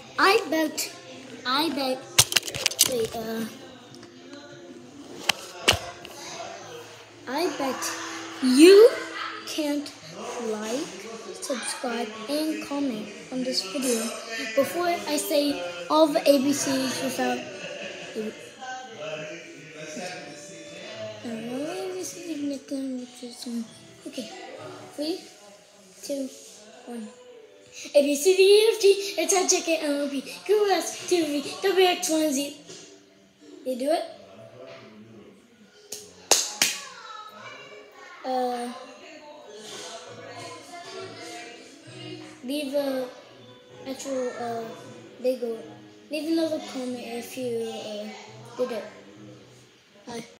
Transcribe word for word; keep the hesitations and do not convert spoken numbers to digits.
I bet, I bet, wait, uh, I bet you can't like, subscribe, and comment on this video before I say all the A B Cs without okay, three, two, one. A B C D E F G, H I J K L M N O P, Q R S T U V W X Y Z. You do it? Uh, leave a actual uh big leave another comment if you uh, did it. Bye.